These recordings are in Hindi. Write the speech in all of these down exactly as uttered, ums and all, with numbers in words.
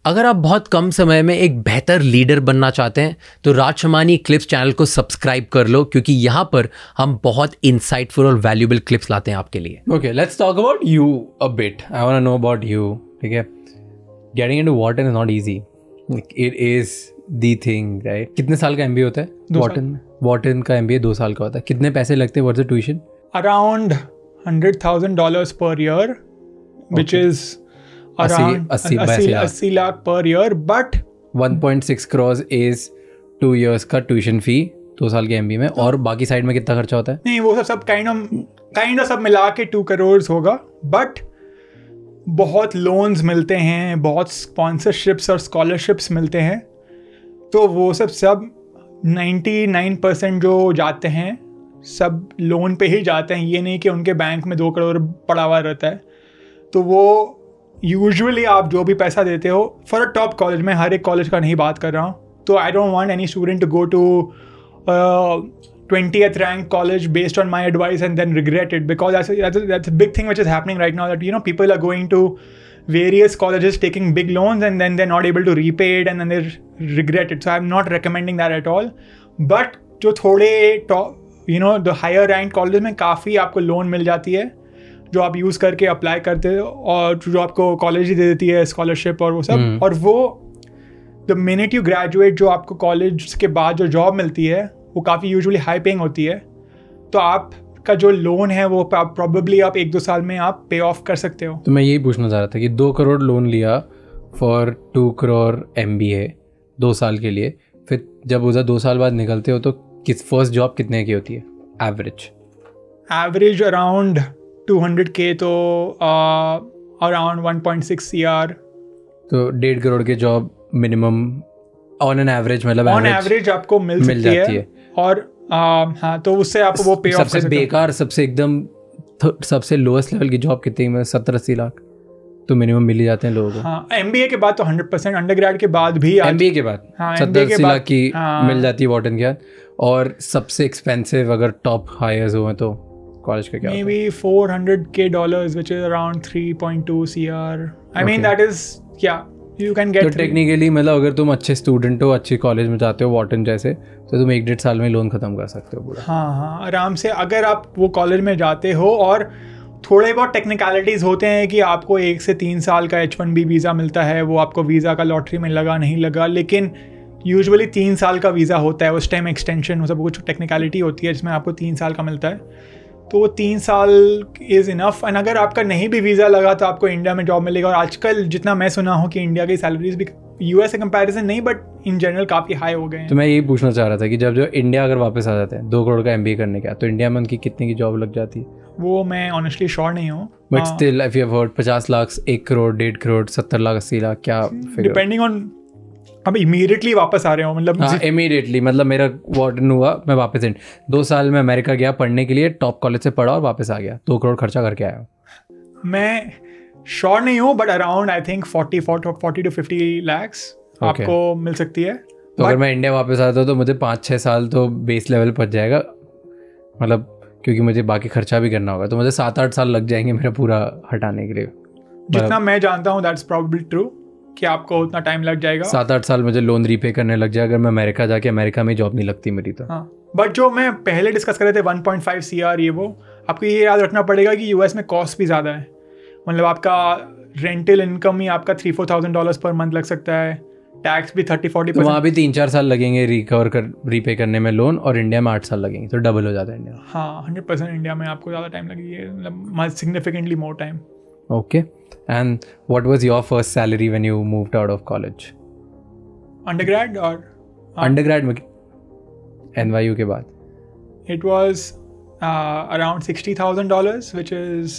अगर आप बहुत कम समय में एक बेहतर लीडर बनना चाहते हैं तो राज शमानी क्लिप्स चैनल को सब्सक्राइब कर लो, क्योंकि यहाँ पर हम बहुत इंसाइटफुल और वैल्यूएबल क्लिप्स लाते हैं आपके लिए। Okay, let's talk about you a bit. I want to know about you. ठीक है, getting into Wharton is not easy, it is the thing, right? कितने साल का एमबीए होता है वॉर्टन में? वॉर्टन का एमबीए दो साल का होता है। कितने पैसे लगते हैं? What's the tuition? Around hundred thousand dollars per year, which is around अस्सी lakh per year, but one point six crores is two years का ट्यूशन फी दो साल के एमबी में। और बाकी साइड में कितना खर्चा होता है? नहीं, वो सब सब काइंड ऑफ काइंड ऑफ सब मिला के टू करोड़ होगा, बट बहुत लोन्स मिलते हैं, बहुत स्पॉन्सरशिप्स और स्कॉलरशिप्स मिलते हैं, तो वो सब सब नाइन्टी नाइन परसेंट जो जाते हैं सब लोन पे ही जाते हैं। ये नहीं कि उनके बैंक में दो करोड़ पड़ा हुआ रहता है। तो वो यूजुअली आप जो भी पैसा देते हो फॉर अ टॉप कॉलेज, में हर एक कॉलेज का नहीं बात कर रहा हूँ, तो I don't want any student to go to twentieth rank college based on my advice and then regret it, because that's a big thing which is happening right now, that you know people are going to various colleges taking big loans and then they're not able to repay it and then they regret it. So I'm not recommending that at all. But जो थोड़े you know the higher ranked colleges में काफ़ी आपको लोन मिल जाती है जो आप यूज़ करके अप्लाई करते हो, और जो आपको कॉलेज ही दे देती है स्कॉलरशिप और वो सब। hmm. और वो द मिनट यू ग्रेजुएट, जो आपको कॉलेज के बाद जो जॉब मिलती है वो काफ़ी यूजुअली हाई पेइंग होती है, तो आपका जो लोन है वो प्रॉबेबली आप एक दो साल में आप पे ऑफ कर सकते हो। तो मैं यही पूछना चाह रहा था कि दो करोड़ लोन लिया for two crore M B A दो साल के लिए, फिर जब उधर दो साल बाद निकलते हो तो किस फर्स्ट जॉब कितने की होती है average? Average around two hundred K, तो around one point six C R, तो डेढ़ करोड़ के job minimum on an average, मतलब ऑन एवरेज आपको मिल, मिल सकती जाती है, है। और uh, हाँ, तो उससे आप वो पे ऑफ कर सकते हो। सबसे बेकार, सबसे एकदम सबसे लोएस्ट लेवल की जॉब कितनी में? सत्तर अस्सी लाख तो मिनिमम मिल ही जाते हैं लोगों को। हाँ, एमबीए के बाद तो हंड्रेड परसेंट, अंडरग्रेड के बाद भी, एमबीए के बाद हाँ, सत्तर अस्सी लाख की हाँ, मिल जाती है वॉर्टन के बाद। और सबसे एक्सपेंसिव अगर टॉप हायर्स हुए तो कॉलेज का क्या? Maybe four hundred K dollars, which is around three point two C R. I mean that is क्या यू कैन गेट। तो टेक्निकली मतलब अगर तुम अच्छे स्टूडेंट हो, अच्छी कॉलेज में जाते हो वॉर्टन जैसे, तो तुम एक डेढ़ साल में लोन खत्म कर सकते हो पूरा। हाँ हाँ, आराम से, अगर आप वो कॉलेज में जाते हो। और थोड़े बहुत टेक्निकलिटीज़ होते हैं कि आपको एक से तीन साल का एच वन बी वीज़ा मिलता है, वो आपको वीज़ा का लॉटरी में लगा नहीं लगा, लेकिन यूजुअली तीन साल का वीज़ा होता है, उस टाइम एक्सटेंशन वो सब कुछ टेक्निकलिटी होती है जिसमें आपको तीन साल का मिलता है, तो वो तीन साल इज़ इनफ। एंड अगर आपका नहीं भी वीज़ा लगा तो आपको इंडिया में जॉब मिलेगा। और आजकल जितना मैं सुना हूँ कि इंडिया की सैलरीज भी यूएस से कंपैरिजन नहीं, बट इन जनरल काफ़ी हाई हो गए हैं। तो मैं यही पूछना चाह रहा था कि जब जो इंडिया अगर वापस आ जाते हैं दो करोड़ का एमबीए करने का, तो इंडिया में उनकी कितने की जॉब लग जाती है? वो मैं ऑनेस्टली श्योर नहीं हूँ, but still if you have heard पचास लाख, एक करोड़, डेढ़ करोड़, सत्तर लाख, अस्सी लाख, क्या फिगर? डिपेंडिंग ऑन, अब इमीडिएटली वापस आ रहे हो, मतलब हाँ इमीडिएटली, मतलब मेरा वार्डन हुआ, मैं वापस इन दो साल में अमेरिका गया पढ़ने के लिए, टॉप कॉलेज से पढ़ा और वापस आ गया, दो करोड़ खर्चा करके आया हूँ। मैं श्योर नहीं हूँ, but around I think forty forty to fifty lakhs आपको मिल सकती है। तो अगर मैं इंडिया वापस आता हूँ तो मुझे पाँच छः साल तो बेस लेवल पर जाएगा, मतलब क्योंकि मुझे बाकी खर्चा भी करना होगा, तो मुझे सात आठ साल लग जाएंगे मेरा पूरा हटाने के लिए। जितना मैं जानता हूँ दैट्स प्रोबेबली ट्रू कि आपको उतना टाइम लग जाएगा। सात आठ साल मुझे लोन रीपे करने लग जाएगा अगर मैं अमेरिका जाके, अमेरिका में जॉब नहीं लगती मेरी तो। हाँ, बट जो मैं पहले डिस्कस कर रहे थे वन पॉइंट फाइव सीआर, ये वो आपको ये याद रखना पड़ेगा कि यूएस में कॉस्ट भी ज़्यादा है, मतलब आपका रेंटल इनकम ही आपका three four thousand dollars per month लग सकता है, टैक्स भी थर्टी फोर्टी परसेंट। वहाँ भी तीन चार साल लगेंगे रिकवर कर रीपे करने में लोन, और इंडिया में आठ साल लगेंगे, तो डबल हो जाता है इंडिया। हाँ, हंड्रेड परसेंट इंडिया में आपको ज़्यादा टाइम लगेगी, मतलब significantly more time. Okay, and what was your first salary when you moved out of college? Undergrad or undergrad में N Y U के बाद? It was uh, around sixty thousand dollars, which is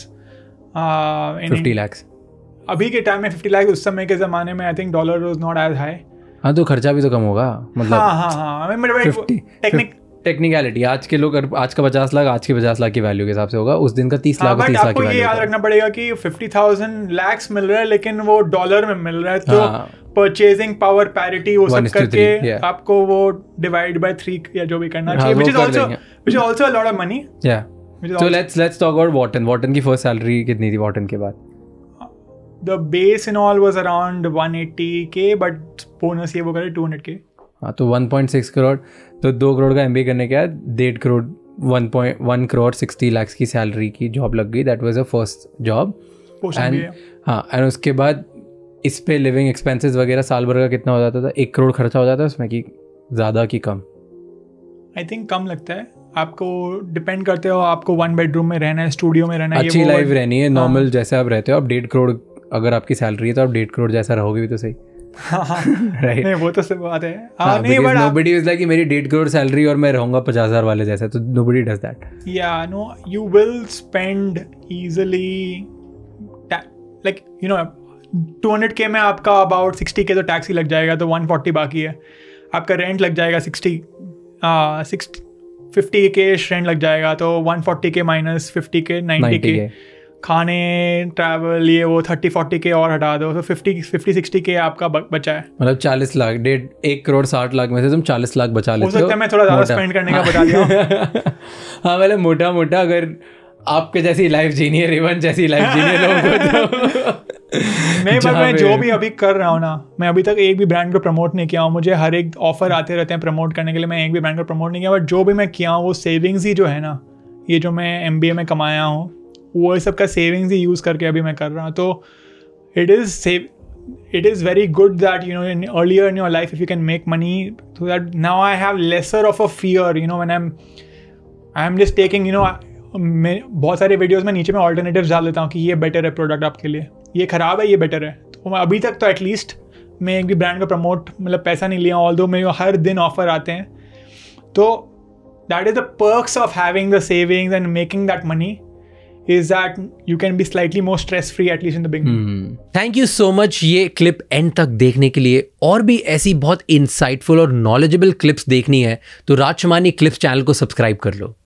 uh, in fifty lakhs. अभी के टाइम में fifty lakhs, उस समय के ज़माने में I think dollar was not as high. हाँ, तो खर्चा भी तो कम होगा, मतलब हाँ हाँ हाँ, मैं फिफ्टी टेक्निकलिटी आज के लोग, आज का पचास लाख आज के पचास लाख की वैल्यू के हिसाब से होगा, उस दिन का तीस लाख, तीस लाख की वैल्यू। ये याद रखना पड़ेगा कि फिफ्टी थाउजेंड लैक्स मिल रहा है, लेकिन वो डॉलर में मिल रहा है, तो परचेजिंग पावर पैरिटी वो सब करके आपको वो डिवाइड बाय थ्री या जो भी करना चाहिए, which is also which is also a lot of money. या so let's let's talk about Wharton. Wharton की फर्स्ट सैलरी कितनी थी वॉर्टन के बाद? the base and all was around one eighty K, but bonus ये वो करे two hundred K. हाँ तो one point six करोड़, तो दो करोड़ का एमबीए करने के बाद डेढ़ crore one point one crore sixty lakhs की सैलरी की जॉब लग गई. That was a first job. And हाँ, एंड उसके बाद इस पे लिविंग एक्सपेंसेस वगैरह साल भर का कितना हो जाता था? एक करोड़ खर्चा हो जाता है उसमें, कि ज़्यादा कि कम? आई थिंक कम लगता है. आपको डिपेंड करते हो, आपको वन बेडरूम में रहना है, स्टूडियो में रहना है, अच्छी लाइफ रहनी है, नॉर्मल जैसे आप रहते हो. आप डेढ़ करोड़ अगर आपकी सैलरी है तो आप डेढ़ करोड़ जैसा रहोगे भी तो सही. राइट. नहीं वो तो सब बात है. हाँ, नहीं बट nobody is like कि मेरी डेढ़ करोड़ सैलरी और मैं रहूंगा पचास हजार वाले जैसा, तो nobody does that. Yeah, no, you will spend easily like you know two hundred K में आपका about sixty K तो टैक्स ही लग जाएगा, तो one forty बाकी है. आपका रेंट लग जाएगा sixty, sixty fifty K rent लग जाएगा, तो one forty K minus fifty K ninety K. खाने, ट्रैवल, ये वो thirty forty K और हटा दो, तो fifty sixty K आपका बचा है. मतलब चालीस लाख, डेढ़ एक करोड़ साठ लाख में से तुम चालीस लाख बचा लेते हो. हो सकता है मैं थोड़ा ज़्यादा स्पेंड करने का बता दिया. हाँ मतलब मोटा मोटा अगर आपके जैसी लाइफ जीनी है, रिवन जैसी लाइफ जीनी है लोगों को, नहीं पर मैं जो भी अभी कर रहा हूँ ना, मैं अभी तक एक भी ब्रांड को प्रमोट नहीं किया हूँ. मुझे हर एक ऑफर आते रहते हैं प्रमोट करने के लिए, मैं एक भी ब्रांड को प्रमोट नहीं किया. बट जो भी मैं किया हूँ वो सेविंग्स ही जो है ना, ये जो मैं एम बी ए में कमाया हूँ वो सब का सेविंग्स ही यूज़ करके अभी मैं कर रहा हूँ. तो it is save it is very good that you know in earlier in your life if you can make money, so that now I have lesser of a fear, you know, when I'm I'm just taking, you know, मैं बहुत सारे वीडियोस में नीचे में ऑल्टरनेटिव्स डाल देता हूँ कि ये बेटर है प्रोडक्ट आपके लिए, ये ख़राब है, ये बेटर है. तो मैं अभी तक तो एटलीस्ट मैं एक भी ब्रांड का प्रमोट मतलब पैसा नहीं लिया, ऑल्दो मेरे हर दिन ऑफर आते हैं. तो that is the perks of having the savings and making that money, is that you can be slightly more stress free at least in the beginning. Thank you so much ये क्लिप एंड तक देखने के लिए. और भी ऐसी बहुत इंसाइटफुल और नॉलेजेबल क्लिप्स देखनी है तो राज शमानी क्लिप्स चैनल को सब्सक्राइब कर लो.